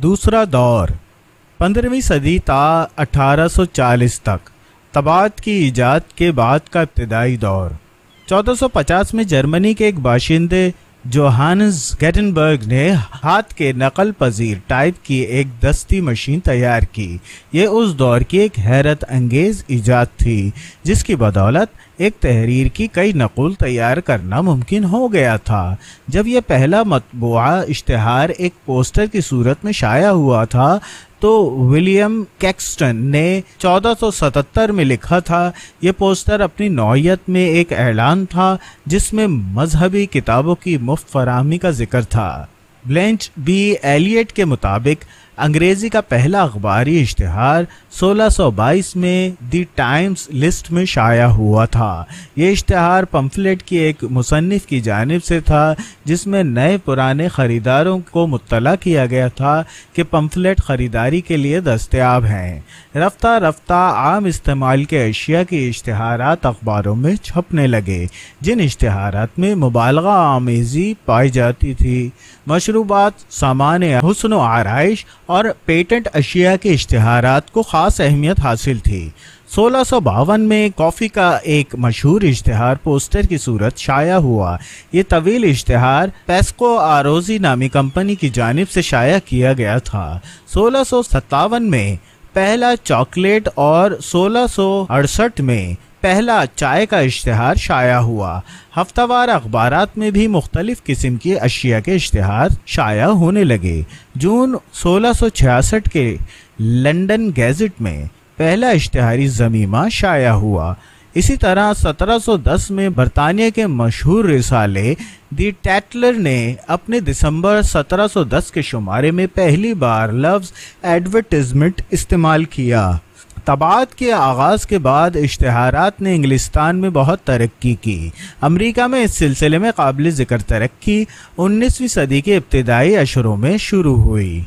دوسرا دور 15ویں صدی تا 1840 تک طباعت کی ایجاد کے بعد کا ابتدائی دور 1450 میں جرمنی کے ایک باشندے جوہانس گیٹنبرگ نے ہاتھ کے نقل پذیر ٹائپ کی ایک دستی مشین تیار کی۔ یہ اس دور کی ایک حیرت انگیز ایجاد تھی جس کی بدولت ایک تحریر کی کئی نقول تیار کرنا ممکن ہو گیا تھا۔ جب یہ پہلا مطبوعہ اشتہار ایک پوسٹر کی صورت میں شائع ہوا تھا تو ولیم کیکسٹن نے 1477 میں لکھا تھا، یہ پوسٹر اپنی نوعیت میں ایک اعلان تھا جس میں مذہبی کتابوں کی مفت فراہمی کا ذکر تھا۔ بلینچ بی ایلیٹ کے مطابق انگریزی کا پہلا اخباری اشتہار 1622 میں دی ٹائمز لسٹ میں شائع ہوا تھا۔ یہ اشتہار پمفلٹ کی ایک مصنف کی جانب سے تھا جس میں نئے پرانے خریداروں کو مطلع کیا گیا تھا کہ پمفلٹ خریداری کے لیے دستیاب ہیں۔ رفتہ رفتہ عام استعمال کے اشیاء کی اشتہارات اخباروں میں چھپنے لگے جن اشتہارات میں مبالغہ آمیزی پائی جاتی تھی۔ مشروبات، سامان حسن و آرائش اور پیٹنٹ اشیاء کے اشتہارات کو خاص اہمیت حاصل تھی۔ 1652 میں کافی کا ایک مشہور اشتہار پوسٹر کی صورت شائع ہوا۔ یہ طویل اشتہار پیسکو آروزی نامی کمپنی کی جانب سے شائع کیا گیا تھا۔ 1657 میں پہلا چاکلیٹ اور 1668 میں پہلا چائے کا اشتہار شائع ہوا۔ ہفتہ وار اخبارات میں بھی مختلف قسم کی اشیاء کے اشتہار شائع ہونے لگے۔ جون 1666 کے لنڈن گیزٹ میں پہلا اشتہاری ضمیمہ شائع ہوا۔ اسی طرح 1710 میں برطانیہ کے مشہور رسالے دی ٹیٹلر نے اپنے دسمبر 1710 کے شمارے میں پہلی بار لفظ ایڈورٹائزمنٹ استعمال کیا۔ طباعت کے آغاز کے بعد اشتہارات نے انگلستان میں بہت ترقی کی۔ امریکہ میں اس سلسلے میں قابل ذکر ترقی 19ویں صدی کے ابتدائی اشروں میں شروع ہوئی۔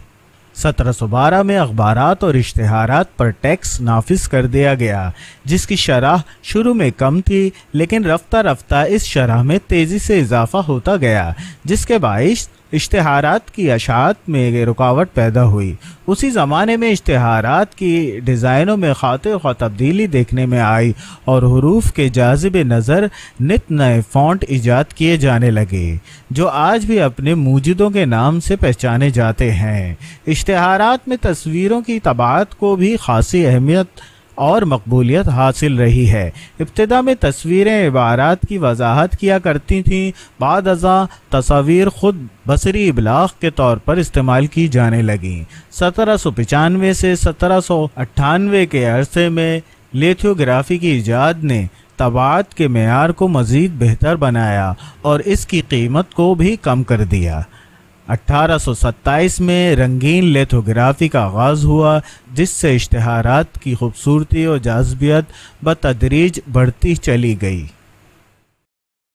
1712 میں اخبارات اور اشتہارات پر ٹیکس نافذ کر دیا گیا جس کی شرح شروع میں کم تھی لیکن رفتہ رفتہ اس شرح میں تیزی سے اضافہ ہوتا گیا جس کے باعث اشتہارات کی اشاعت میں رکاوٹ پیدا ہوئی۔ اسی زمانے میں اشتہارات کی ڈیزائنوں میں خاطر خواہ تبدیلی دیکھنے میں آئی اور حروف کے جاذب نظر نت نئے فونٹ ایجاد کیے جانے لگے جو آج بھی اپنے موجدوں کے نام سے پہچانے جاتے ہیں۔ اشتہارات میں تصویروں کی طباعت کو بھی خاصی اہمیت اور مقبولیت حاصل رہی ہے۔ ابتدا میں تصویریں عبارات کی وضاحت کیا کرتی تھیں، بعد ازاں تصاویر خود بصری ابلاغ کے طور پر استعمال کی جانے لگیں۔ 1795 سے 1798 کے عرصے میں لیتھوگرافی کی ایجاد نے طباعت کے معیار کو مزید بہتر بنایا اور اس کی قیمت کو بھی کم کر دیا۔ 1827 میں رنگین لیتھوگرافی کا آغاز ہوا جس سے اشتہارات کی خوبصورتی اور جاذبیت بتدریج بڑھتی چلی گئی۔